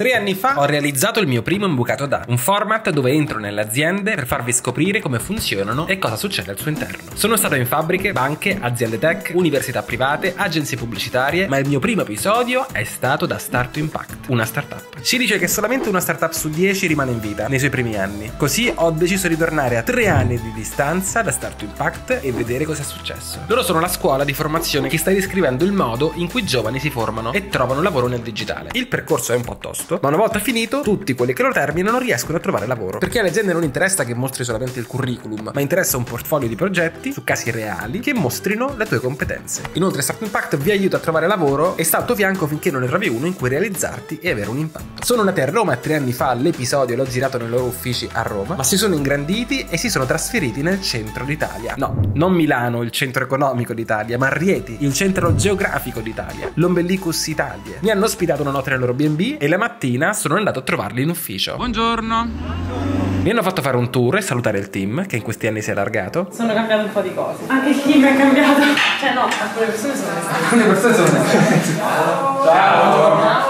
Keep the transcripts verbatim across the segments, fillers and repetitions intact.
Tre anni fa ho realizzato il mio primo Imbucato Da, un format dove entro nelle aziende per farvi scoprire come funzionano e cosa succede al suo interno. Sono stato in fabbriche, banche, aziende tech, università private, agenzie pubblicitarie, ma il mio primo episodio è stato da Start to Impact, una startup. Si dice che solamente una startup su dieci rimane in vita nei suoi primi anni. Così ho deciso di tornare a tre anni di distanza da Start to Impact e vedere cosa è successo. Loro sono la scuola di formazione che sta descrivendo il modo in cui i giovani si formano e trovano lavoro nel digitale. Il percorso è un po' tosto, ma una volta finito, tutti quelli che lo terminano riescono a trovare lavoro. Perché alle aziende non interessa che mostri solamente il curriculum, ma interessa un portfolio di progetti su casi reali che mostrino le tue competenze. Inoltre Start to Impact vi aiuta a trovare lavoro e sta al tuo fianco finché non ne trovi uno in cui realizzarti e avere un impatto. Sono nati a Roma e tre anni fa l'episodio l'ho girato nei loro uffici a Roma, ma si sono ingranditi e si sono trasferiti nel centro d'Italia. No, non Milano, il centro economico d'Italia, ma Rieti, il centro geografico d'Italia, l'Ombellicus Italia. Mi hanno ospitato una notte nel loro B and B e la mattina sono andato a trovarli in ufficio. Buongiorno. Mi hanno fatto fare un tour e salutare il team, che in questi anni si è allargato. Sono cambiate un po' di cose. Anche il team è cambiato. Cioè no, alcune persone sono restate. Alcune persone sono restate. Ciao. Ciao.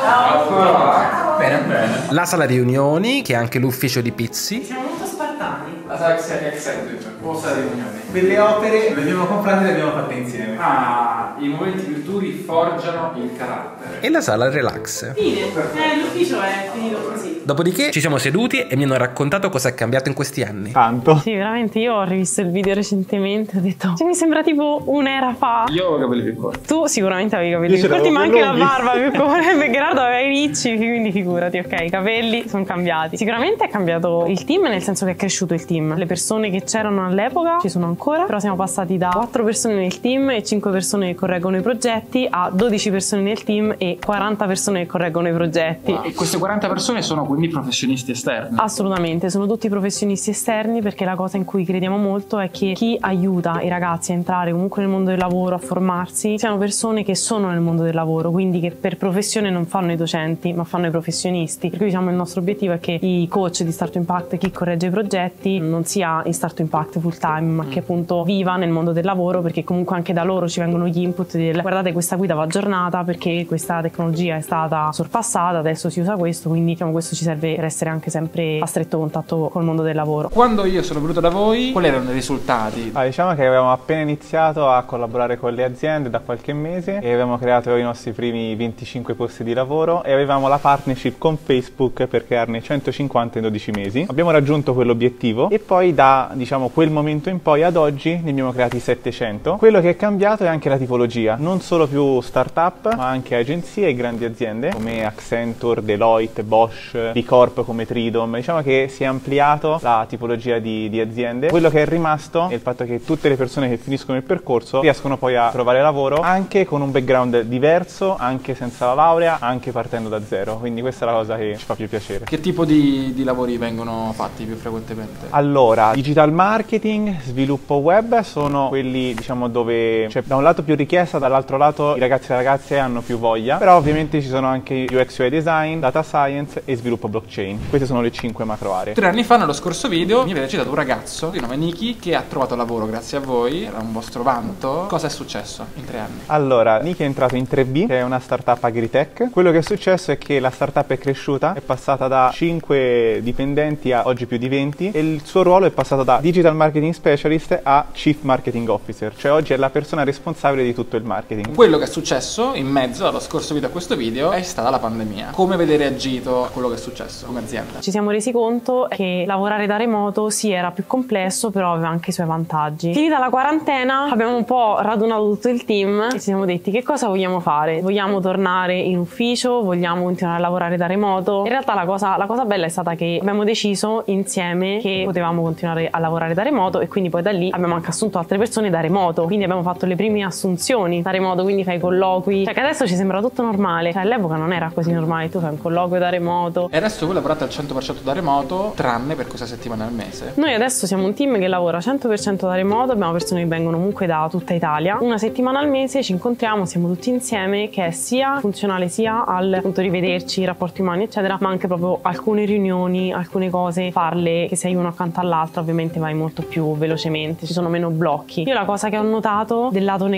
Ciao. Bene, bene. La sala riunioni, che è anche l'ufficio di Pizzi. Siamo molto spartani. La sala Accenture, cosa riunioni? Quelle opere le abbiamo comprate e le abbiamo fatte insieme. Ah, i momenti virtuosi forgiano il carattere. E la sala relax. Fine. Eh, l'ufficio è finito così. Dopodiché ci siamo seduti e mi hanno raccontato cosa è cambiato in questi anni. Tanto. Sì, veramente, io ho rivisto il video recentemente, ho detto, cioè, mi sembra tipo un'era fa. Io avevo capelli più corti. Tu sicuramente avevi i capelli più corti, ma anche la barba più corta, perché Gerardo aveva i ricci, quindi figurati, ok, i capelli sono cambiati. Sicuramente è cambiato il team, nel senso che è cresciuto il team. Le persone che c'erano all'epoca ci sono ancora, però siamo passati da quattro persone nel team e cinque persone che correggono i progetti a dodici persone nel team e quaranta persone che correggono i progetti. Wow. E queste quaranta persone sono quindi professionisti esterni? Assolutamente, sono tutti professionisti esterni, perché la cosa in cui crediamo molto è che chi aiuta i ragazzi a entrare comunque nel mondo del lavoro, a formarsi, siano persone che sono nel mondo del lavoro, quindi che per professione non fanno i docenti ma fanno i professionisti. Per cui diciamo il nostro obiettivo è che i coach di Start to Impact, chi corregge i progetti, non sia in Start to Impact full time, ma che appunto viva nel mondo del lavoro, perché comunque anche da loro ci vengono gli input del guardate, questa guida va aggiornata perché questa tecnologia è stata sorpassata, adesso si usa questo, quindi diciamo questo ci serve per essere anche sempre a stretto contatto col mondo del lavoro. Quando io sono venuto da voi, quali erano i risultati? Ah, diciamo che avevamo appena iniziato a collaborare con le aziende da qualche mese e avevamo creato i nostri primi venticinque posti di lavoro e avevamo la partnership con Facebook per crearne centocinquanta in dodici mesi. Abbiamo raggiunto quell'obiettivo e poi da diciamo quel momento in poi ad oggi ne abbiamo creati settecento. Quello che è cambiato è anche la tipologia, non solo più startup ma anche agenzie e grandi aziende come Accenture, Deloitte, Bosch, B Corp come Tridom. Diciamo che si è ampliato la tipologia di, di aziende. Quello che è rimasto è il fatto che tutte le persone che finiscono il percorso riescono poi a trovare lavoro anche con un background diverso, anche senza la laurea, anche partendo da zero, quindi questa è la cosa che ci fa più piacere. Che tipo di, di lavori vengono fatti più frequentemente? Allora, digital marketing, sviluppo web sono quelli diciamo dove c'è da un lato più richiesta, dall'altro lato i ragazzi e le ragazze hanno più voglia, però ovviamente ci sono anche U X U I design, data science e sviluppo blockchain. Queste sono le cinque macro aree. Tre anni fa nello scorso video mi avete citato un ragazzo di nome Niki che ha trovato lavoro grazie a voi, era un vostro vanto. Cosa è successo in tre anni? Allora, Niki è entrato in tre B, che è una startup agritech. Quello che è successo è che la startup è cresciuta, è passata da cinque dipendenti a oggi più di venti e il suo ruolo è passato da digital marketing specialist a chief marketing officer, cioè oggi è la persona responsabile di tutto il marketing. Quello che è successo in mezzo allo scorso video a questo video è stata la pandemia. Come avete reagito a quello che è successo come azienda? Ci siamo resi conto che lavorare da remoto sì era più complesso, però aveva anche i suoi vantaggi. Finita la quarantena abbiamo un po' radunato tutto il team e ci siamo detti che cosa vogliamo fare? Vogliamo tornare in ufficio? Vogliamo continuare a lavorare da remoto? In realtà la cosa, la cosa bella è stata che abbiamo deciso insieme che potevamo continuare a lavorare da remoto e quindi poi da lì abbiamo anche assunto altre persone da remoto, quindi abbiamo fatto le prime assunzioni da remoto, quindi fai colloqui, cioè che adesso ci sembra tutto normale, cioè all'epoca non era così normale, tu fai un colloquio da remoto. E adesso voi lavorate al cento per cento da remoto, tranne per questa settimana al mese? Noi adesso siamo un team che lavora cento per cento da remoto, abbiamo persone che vengono comunque da tutta Italia, una settimana al mese ci incontriamo, siamo tutti insieme, che è sia funzionale sia al punto di vederci, rapporti umani eccetera, ma anche proprio alcune riunioni, alcune cose, farle che sei uno accanto all'altro ovviamente vai molto più velocemente, ci sono meno blocchi. Io la cosa che ho notato del lato negativo del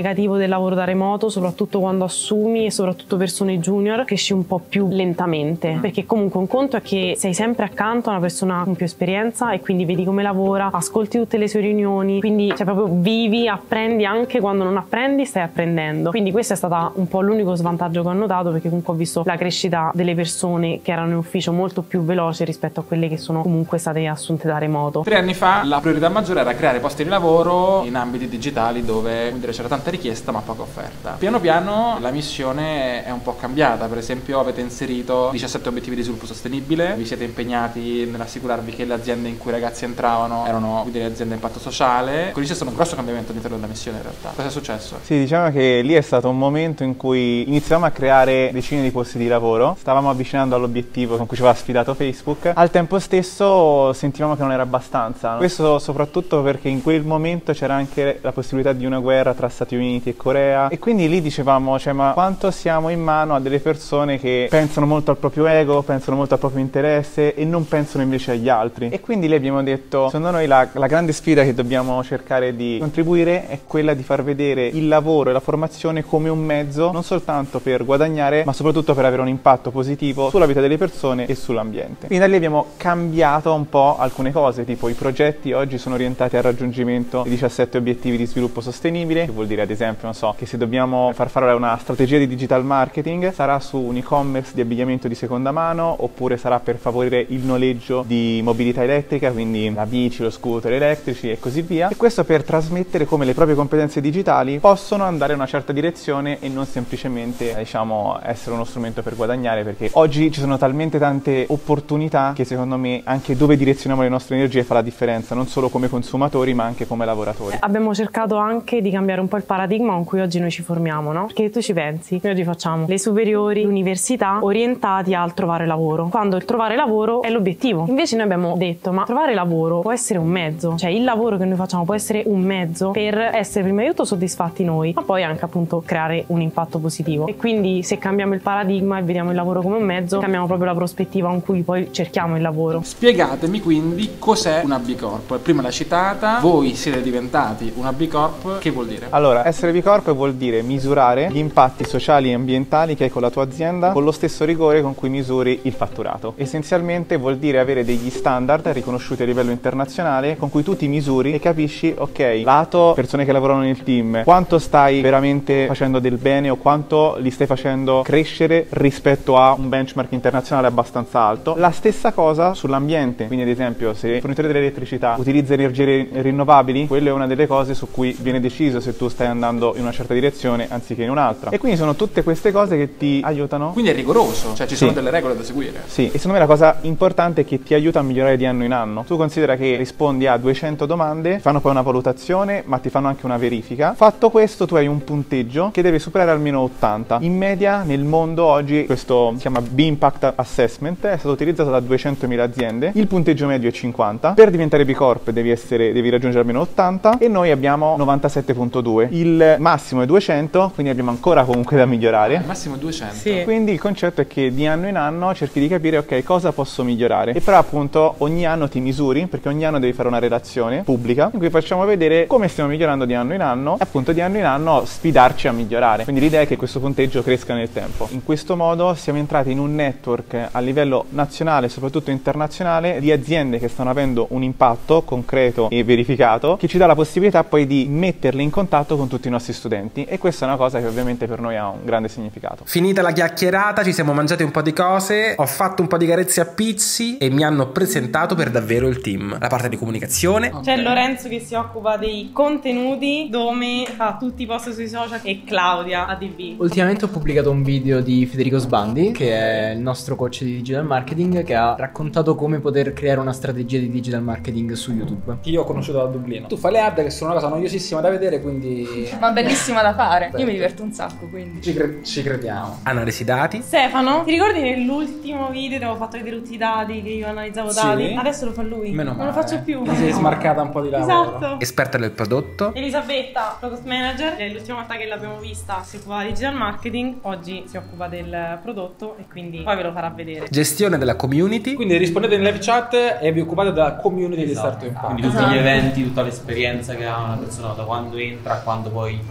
del lavoro da remoto, soprattutto quando assumi e soprattutto persone junior, cresci un po' più lentamente, perché comunque un conto è che sei sempre accanto a una persona con più esperienza e quindi vedi come lavora, ascolti tutte le sue riunioni, quindi cioè proprio vivi, apprendi, anche quando non apprendi stai apprendendo. Quindi questo è stato un po' l'unico svantaggio che ho notato, perché comunque ho visto la crescita delle persone che erano in ufficio molto più veloce rispetto a quelle che sono comunque state assunte da remoto. Tre anni fa la priorità maggiore era creare posti di lavoro in ambiti digitali dove c'era tanta richiesta ma poca offerta. Piano piano la missione è un po' cambiata, per esempio avete inserito diciassette obiettivi di sviluppo sostenibile, vi siete impegnati nell'assicurarvi che le aziende in cui i ragazzi entravano erano delle aziende a impatto sociale, quindi c'è stato un grosso cambiamento all'interno della missione in realtà. Cosa è successo? Sì, diciamo che lì è stato un momento in cui iniziavamo a creare decine di posti di lavoro, stavamo avvicinando all'obiettivo con cui ci aveva sfidato Facebook, al tempo stesso sentivamo che non era abbastanza. Questo soprattutto perché in quel momento c'era anche la possibilità di una guerra tra Stati Uniti e Corea e quindi lì dicevamo, cioè, ma quanto siamo in mano a delle persone che pensano molto al proprio ego, pensano molto al proprio interesse e non pensano invece agli altri. E quindi lì abbiamo detto, secondo noi la, la grande sfida che dobbiamo cercare di contribuire è quella di far vedere il lavoro e la formazione come un mezzo non soltanto per guadagnare ma soprattutto per avere un impatto positivo sulla vita delle persone e sull'ambiente. Quindi da lì abbiamo cambiato un po' alcune cose, tipo i progetti oggi sono orientati al raggiungimento di diciassette obiettivi di sviluppo sostenibile, che vuol dire ad esempio, non so, che se dobbiamo far fare una strategia di digital marketing sarà su un e-commerce di abbigliamento di seconda mano oppure sarà per favorire il noleggio di mobilità elettrica, quindi la bici, lo scooter elettrici e così via, e questo per trasmettere come le proprie competenze digitali possono andare in una certa direzione e non semplicemente, diciamo, essere uno strumento per guadagnare, perché oggi ci sono talmente tante opportunità che secondo me anche dove direzioniamo le nostre energie fa la differenza, non solo come consumatori ma anche come lavoratori. Abbiamo cercato anche di cambiare un po' il paradigma con cui oggi noi ci formiamo, no? Perché tu ci pensi, noi oggi facciamo le superiori, l'università orientati al trovare lavoro, quando il trovare lavoro è l'obiettivo. Invece noi abbiamo detto, ma trovare lavoro può essere un mezzo, cioè il lavoro che noi facciamo può essere un mezzo per essere prima di tutto soddisfatti noi, ma poi anche appunto creare un impatto positivo. E quindi se cambiamo il paradigma e vediamo il lavoro come un mezzo, cambiamo proprio la prospettiva con cui poi cerchiamo il lavoro. Spiegatemi quindi cos'è una B Corp. Prima l'ha citata, voi siete diventati una B Corp, che vuol dire? Allora, essere B Corp vuol dire misurare gli impatti sociali e ambientali che hai con la tua azienda con lo stesso rigore con cui misuri il fatturato. Essenzialmente vuol dire avere degli standard riconosciuti a livello internazionale con cui tu ti misuri e capisci, ok, lato persone che lavorano nel team, quanto stai veramente facendo del bene o quanto li stai facendo crescere rispetto a un benchmark internazionale abbastanza alto. La stessa cosa sull'ambiente, quindi ad esempio se il fornitore dell'elettricità utilizza energie rinnovabili, quella è una delle cose su cui viene deciso se tu stai andando in una certa direzione anziché in un'altra. E quindi sono tutte queste cose che ti aiutano. Quindi è rigoroso, cioè ci sì. sono delle regole da seguire. Sì, e secondo me la cosa importante è che ti aiuta a migliorare di anno in anno. Tu considera che rispondi a duecento domande, fanno poi una valutazione, ma ti fanno anche una verifica. Fatto questo, tu hai un punteggio che deve superare almeno ottanta. In media nel mondo oggi questo si chiama B-Impact Assessment, è stato utilizzato da duecentomila aziende. Il punteggio medio è cinquanta. Per diventare B Corp devi essere devi raggiungere almeno ottanta e noi abbiamo novantasette virgola due. Il massimo è duecento, quindi abbiamo ancora comunque da migliorare. Il massimo è duecento. Sì. Quindi il concetto è che di anno in anno cerchi di capire, ok, cosa posso migliorare. E però appunto ogni anno ti misuri, perché ogni anno devi fare una relazione pubblica in cui facciamo vedere come stiamo migliorando di anno in anno e appunto di anno in anno sfidarci a migliorare. Quindi l'idea è che questo punteggio cresca nel tempo. In questo modo siamo entrati in un network a livello nazionale e soprattutto internazionale di aziende che stanno avendo un impatto concreto e verificato, che ci dà la possibilità poi di metterli in contatto con tutti i nostri studenti, e questa è una cosa che ovviamente per noi ha un grande significato. Finita la chiacchierata, ci siamo mangiati un po' di cose, ho fatto un po' di carezze a pizzi e mi hanno presentato per davvero il team, la parte di comunicazione. C'è Lorenzo che si occupa dei contenuti, Dome fa tutti i post sui social e Claudia A D V. Ultimamente ho pubblicato un video di Federico Sbandi, che è il nostro coach di digital marketing, che ha raccontato come poter creare una strategia di digital marketing su YouTube. Io ho conosciuto da Dublino. Tu fai le ad che sono una cosa noiosissima da vedere, quindi ma bellissima da fare. Io mi diverto un sacco, quindi ci, cre- ci crediamo. Analisi dati. Stefano, ti ricordi nell'ultimo video ti avevo fatto vedere tutti i dati che io analizzavo Sì. dati? Adesso lo fa lui. Meno Non male. lo faccio più. Ti sei smarcata un po' di lavoro. Esatto. Esperta del prodotto. Elisabetta, product manager, è l'ultima volta che l'abbiamo vista si occupava di digital marketing, oggi si occupa del prodotto e quindi poi ve lo farà vedere. Gestione della community. Quindi rispondete in live chat e vi occupate della community di Startup Impact. Quindi tutti gli eventi, tutta l'esperienza che ha una persona da quando entra a quando poi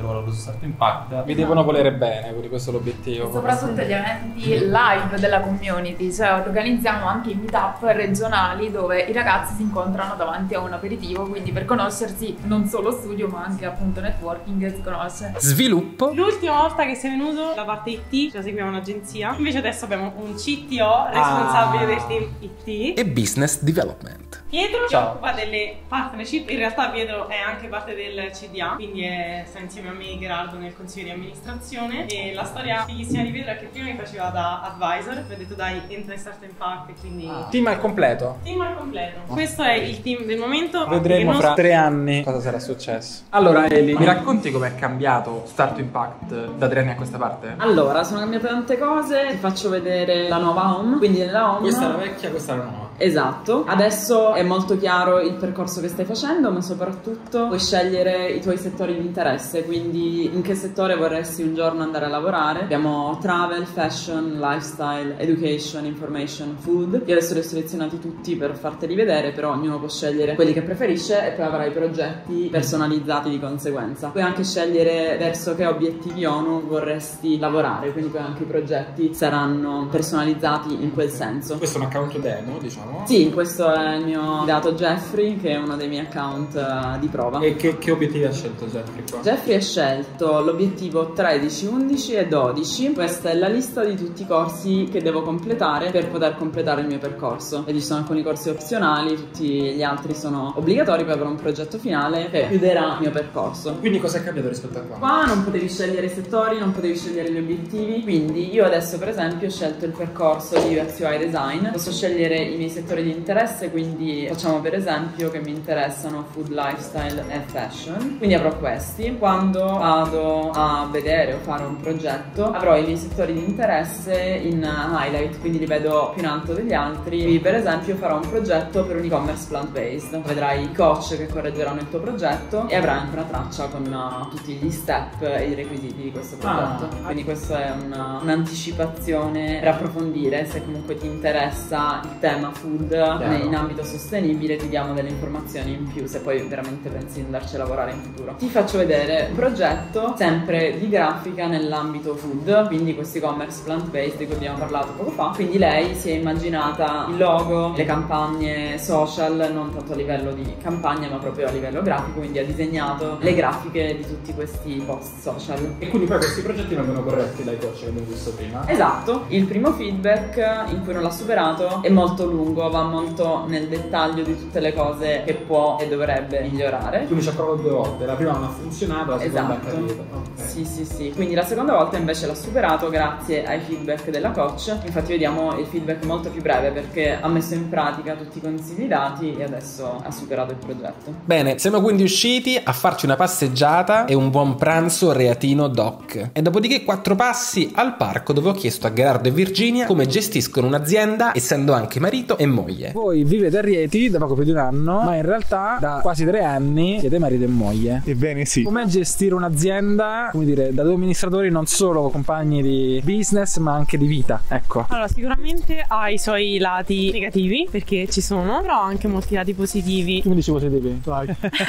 lavoro su Start Impact. Vi devono volere bene, quindi questo è l'obiettivo. Soprattutto gli eventi live della community, cioè organizziamo anche i meetup regionali dove i ragazzi si incontrano davanti a un aperitivo, quindi per conoscersi non solo studio ma anche appunto networking si conosce. Sviluppo. L'ultima volta che sei venuto la parte I T, cioè seguiamo un'agenzia, invece adesso abbiamo un C T O responsabile Ah. del team I T. E business development. Pietro si Ciao. occupa delle partnership, in realtà Pietro è anche parte del C D A, quindi è, sta insieme a me e Gerardo nel consiglio di amministrazione. E la storia fighissima di Pietro è che prima mi faceva da advisor, mi ha detto dai entra in Start Impact e quindi Ah. Team al completo. team al completo. Questo è il team del momento. Vedremo che non fra so- tre anni cosa sarà successo. Allora Eli, mi racconti com'è cambiato Start Impact da tre anni a questa parte? Allora, sono cambiate tante cose, ti faccio vedere la nuova home, quindi nella home... Questa è la vecchia, questa è la nuova. Esatto, adesso è molto chiaro il percorso che stai facendo, ma soprattutto puoi scegliere i tuoi settori di interesse, quindi in che settore vorresti un giorno andare a lavorare. Abbiamo travel, fashion, lifestyle, education, information, food. Io adesso li ho selezionati tutti per farteli vedere, però ognuno può scegliere quelli che preferisce e poi avrai progetti personalizzati di conseguenza. Puoi anche scegliere verso che obiettivi ONU vorresti lavorare, quindi poi anche i progetti saranno personalizzati in quel senso. Questo è un account demo, diciamo. Sì, questo è il mio dato Jeffrey, che è uno dei miei account uh, di prova. E che, che obiettivi ha scelto Jeffrey qua? Jeffrey ha scelto l'obiettivo tredici, undici e dodici. Questa è la lista di tutti i corsi che devo completare per poter completare il mio percorso. E ci sono alcuni corsi opzionali, tutti gli altri sono obbligatori, poi avrò un progetto finale che chiuderà il mio percorso. Quindi cosa è cambiato rispetto a qua? Qua non potevi scegliere i settori, non potevi scegliere gli obiettivi, quindi io adesso per esempio ho scelto il percorso di U X U I design. Posso scegliere i miei settori di interesse, quindi facciamo per esempio che mi interessano food, lifestyle e fashion, quindi avrò questi. Quando vado a vedere o fare un progetto avrò i miei settori di interesse in highlight, quindi li vedo più in alto degli altri. Qui per esempio farò un progetto per un e-commerce plant based, vedrai i coach che correggeranno il tuo progetto e avrai anche una traccia con uh, tutti gli step e i requisiti di questo progetto. Ah. Quindi questa è una, un'anticipazione per approfondire. Se comunque ti interessa il tema food in ambito sostenibile, ti diamo delle informazioni in più se poi veramente pensi di andarci a lavorare in futuro. Ti faccio vedere un progetto sempre di grafica nell'ambito food, quindi questo e-commerce plant based di cui abbiamo parlato poco fa. Quindi lei si è immaginata il logo, le campagne social, non tanto a livello di campagna ma proprio a livello grafico, quindi ha disegnato le grafiche di tutti questi post social. E quindi poi questi progetti vengono corretti dai coach che abbiamo visto prima? Esatto, il primo feedback in cui non l'ha superato è molto lungo, va molto nel dettaglio di tutte le cose che può e dovrebbe migliorare. Quindi ci ha provato due volte, la prima non ha funzionato, la seconda Esatto. ha capito. Okay. Sì, sì, sì. Quindi la seconda volta invece l'ha superato grazie ai feedback della coach. Infatti vediamo il feedback molto più breve perché ha messo in pratica tutti i consigli dati e adesso ha superato il progetto. Bene, siamo quindi usciti a farci una passeggiata e un buon pranzo reatino doc. E dopodiché quattro passi al parco dove ho chiesto a Gerardo e Virginia come gestiscono un'azienda essendo anche marito e moglie. Voi vivete a Rieti da poco più di un anno, ma in realtà da quasi tre anni siete marito e moglie. Ebbene sì. Com'è gestire un'azienda, come dire, da due amministratori non solo compagni di business ma anche di vita? Ecco. Allora, sicuramente ha i suoi lati negativi, perché ci sono, però ha anche molti lati positivi. Tu mi dici positivi? Vai.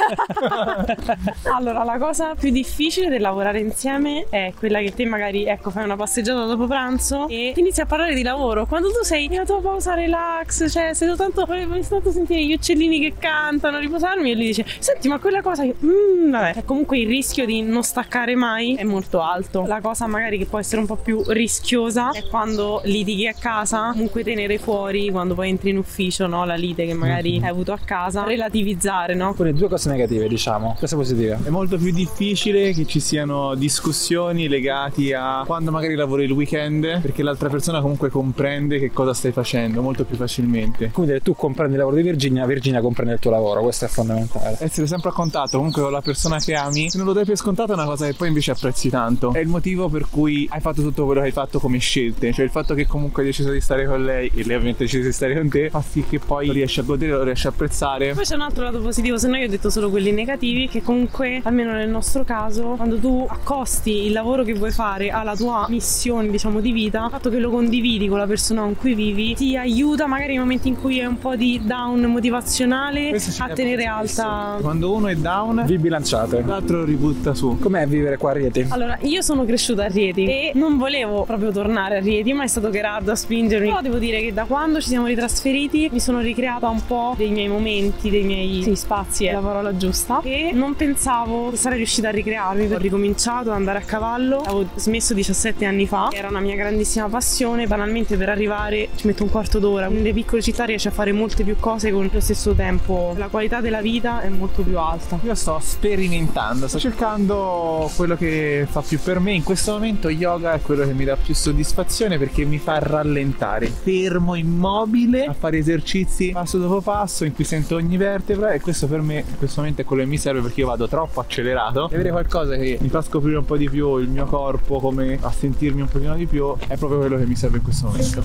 Allora, la cosa più difficile del lavorare insieme è quella che te magari, ecco, fai una passeggiata dopo pranzo e ti inizi a parlare di lavoro. Quando tu sei nella tua pausa relax, cioè sei soltanto, volevo soltanto sentire gli uccellini che cantano, riposarmi, e lui dice, senti, ma quella cosa che... Mm, vabbè. E comunque il rischio di non staccare mai è molto alto. La cosa magari che può essere un po' più rischiosa è quando litighi a casa, comunque tenere fuori, quando poi entri in ufficio, no, la lite che magari hai avuto a casa, relativizzare, no? Quindi due cose negative, diciamo. Questa positiva. È molto più difficile che ci siano discussioni legati a quando magari lavori il weekend, perché l'altra persona comunque comprende che cosa stai facendo molto più facilmente. Quindi tu comprendi il lavoro di Virginia, Virginia comprende il tuo lavoro, questo è fondamentale. Essere sempre a contatto comunque con la persona che ami, se non lo dai per scontato è una cosa che poi invece apprezzi tanto. È il motivo per cui hai fatto tutto quello che hai fatto come scelte, cioè il fatto che comunque hai deciso di stare con lei e lei ovviamente ha deciso di stare con te fa sì che poi lo riesci a godere, lo riesci a apprezzare. Poi c'è un altro lato positivo, se no io ho detto solo quelli negativi, che comunque almeno nel nostro caso, quando tu accosti il lavoro che vuoi fare alla tua missione, diciamo, di vita, il fatto che lo condividi con la persona con cui vivi ti aiuta magari nei momenti in cui è un po' di down motivazionale a tenere alta. Quando uno è down vi bilanciate, l'altro lo ributta su. Com'è vivere qua a Rieti? Allora, io sono cresciuta a Rieti e non volevo proprio tornare a Rieti, ma è stato Gerardo a spingermi. Però devo dire che da quando ci siamo ritrasferiti mi sono ricreata un po' dei miei momenti, dei miei sì, spazi, è la parola giusta, e non pensavo che sarei riuscita a ricrearmi. Ho ricominciato ad andare a cavallo, avevo smesso diciassette anni fa, era una mia grandissima passione. Banalmente per arrivare ci metto un quarto d'ora, nelle piccole città riesci a fare molte più cose con lo stesso tempo, la qualità della vita è molto più alta. Io sto sperimentando, sto cercando quello che fa più per me. In questo momento yoga è quello che mi dà più soddisfazione perché mi fa rallentare, fermo immobile a fare esercizi passo dopo passo in cui sento ogni vertebra, e questo per me in questo momento è quello che mi serve, perché io vado troppo accelerato e avere qualcosa che mi fa scoprire un po' di più il mio corpo, come a sentirmi un pochino di più, è proprio quello che mi serve in questo momento.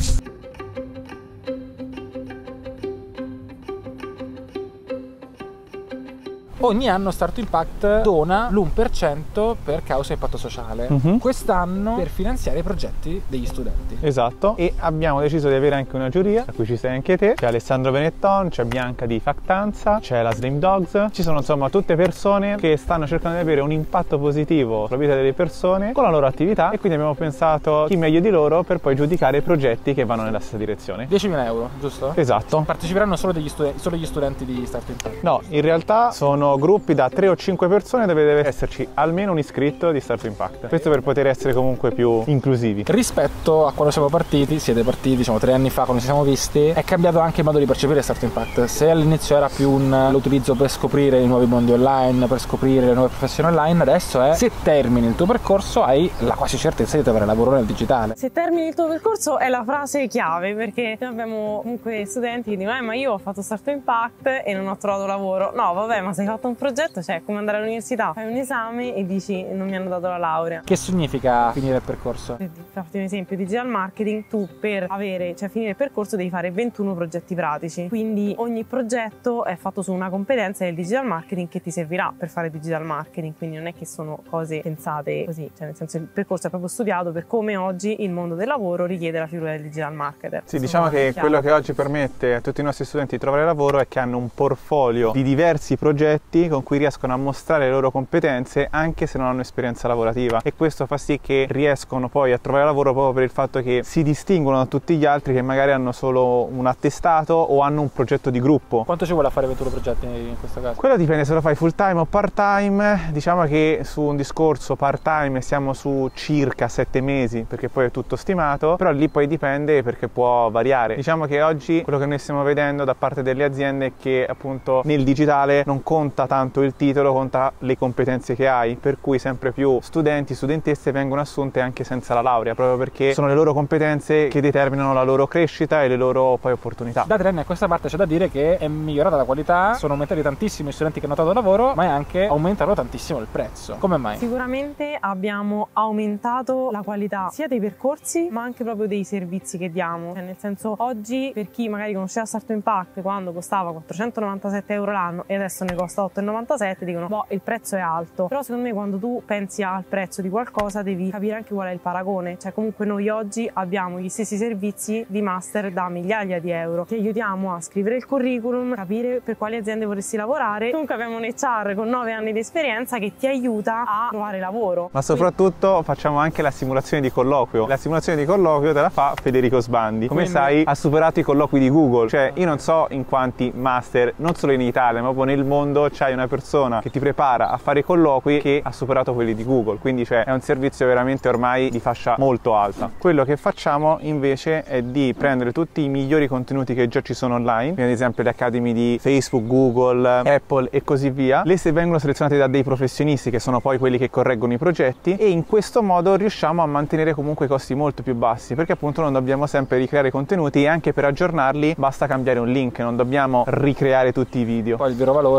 Ogni anno Startup Impact dona l'uno per cento per causa impatto sociale. Uh-huh. Quest'anno per finanziare i progetti degli studenti. Esatto, e abbiamo deciso di avere anche una giuria, a cui ci sei anche te. C'è Alessandro Benetton, c'è Bianca di Factanza, c'è la Slim Dogs. Ci sono insomma tutte persone che stanno cercando di avere un impatto positivo sulla vita delle persone con la loro attività, e quindi abbiamo pensato chi meglio di loro per poi giudicare i progetti che vanno nella stessa direzione. diecimila euro, giusto? Esatto. Parteciperanno solo degli studenti, solo gli studenti di Startup Impact? No, in realtà sono gruppi da tre o cinque persone dove deve esserci almeno un iscritto di Startup Impact. Questo per poter essere comunque più inclusivi. Rispetto a quando siamo partiti, siete partiti diciamo tre anni fa quando ci siamo visti, è cambiato anche il modo di percepire Startup Impact. Se all'inizio era più un l'utilizzo per scoprire i nuovi mondi online, per scoprire le nuove professioni online, adesso è se termini il tuo percorso hai la quasi certezza di trovare lavoro nel digitale. Se termini il tuo percorso è la frase chiave, perché abbiamo comunque studenti che dicono eh ma io ho fatto Startup Impact e non ho trovato lavoro. No vabbè, ma se hai fatto un progetto, cioè è come andare all'università, fai un esame e dici non mi hanno dato la laurea. Che significa finire il percorso? Per farti un esempio, digital marketing, tu per avere, cioè finire il percorso devi fare ventuno progetti pratici, quindi ogni progetto è fatto su una competenza del digital marketing che ti servirà per fare digital marketing, quindi non è che sono cose pensate così, cioè nel senso il percorso è proprio studiato per come oggi il mondo del lavoro richiede la figura del digital marketer. Sì, diciamo che chiaro. Quello che oggi permette a tutti i nostri studenti di trovare lavoro è che hanno un portfolio di diversi progetti con cui riescono a mostrare le loro competenze anche se non hanno esperienza lavorativa, e questo fa sì che riescono poi a trovare lavoro proprio per il fatto che si distinguono da tutti gli altri che magari hanno solo un attestato o hanno un progetto di gruppo. Quanto ci vuole a fare ventuno progetti in questo caso? Quello dipende se lo fai full time o part time. Diciamo che su un discorso part time siamo su circa sette mesi, perché poi è tutto stimato, però lì poi dipende perché può variare. Diciamo che oggi quello che noi stiamo vedendo da parte delle aziende è che appunto nel digitale non conta tanto il titolo, conta le competenze che hai, per cui sempre più studenti, studentesse vengono assunte anche senza la laurea, proprio perché sono le loro competenze che determinano la loro crescita e le loro poi opportunità. Da tre anni a questa parte c'è da dire che è migliorata la qualità, sono aumentati tantissimo i studenti che hanno dato lavoro, ma è anche aumentato tantissimo il prezzo. Come mai? Sicuramente abbiamo aumentato la qualità sia dei percorsi ma anche proprio dei servizi che diamo, cioè nel senso oggi per chi magari conosceva Startup Impact quando costava quattrocentonovantasette euro l'anno e adesso ne costa otto e novantasette, dicono boh, il prezzo è alto, però secondo me quando tu pensi al prezzo di qualcosa devi capire anche qual è il paragone, cioè comunque noi oggi abbiamo gli stessi servizi di master da migliaia di euro, ti aiutiamo a scrivere il curriculum, capire per quali aziende vorresti lavorare, comunque abbiamo un H R con nove anni di esperienza che ti aiuta a trovare lavoro. Ma soprattutto facciamo anche la simulazione di colloquio, la simulazione di colloquio te la fa Federico Sbandi, come Quindi... sai ha superato i colloqui di Google, cioè io non so in quanti master, non solo in Italia ma proprio nel mondo c'hai una persona che ti prepara a fare i colloqui che ha superato quelli di Google, quindi cioè, è un servizio veramente ormai di fascia molto alta. Quello che facciamo invece è di prendere tutti i migliori contenuti che già ci sono online, quindi ad esempio le academy di Facebook, Google, Apple e così via, le se vengono selezionate da dei professionisti che sono poi quelli che correggono i progetti, e in questo modo riusciamo a mantenere comunque i costi molto più bassi, perché appunto non dobbiamo sempre ricreare contenuti, e anche per aggiornarli basta cambiare un link, non dobbiamo ricreare tutti i video. Poi il vero valore sta appunto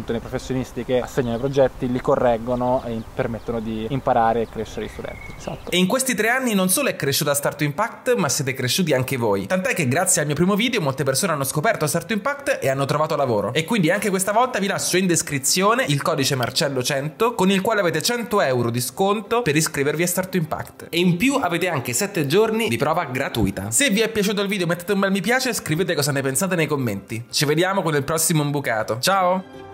appunto nei professionisti che assegnano i progetti, li correggono e permettono di imparare e crescere gli studenti. Esatto. E in questi tre anni non solo è cresciuta Start to Impact, ma siete cresciuti anche voi. Tant'è che grazie al mio primo video molte persone hanno scoperto Start to Impact e hanno trovato lavoro. E quindi anche questa volta vi lascio in descrizione il codice Marcello cento con il quale avete cento euro di sconto per iscrivervi a Start to Impact. E in più avete anche sette giorni di prova gratuita. Se vi è piaciuto il video mettete un bel mi piace e scrivete cosa ne pensate nei commenti. Ci vediamo con il prossimo imbucato. Ciao!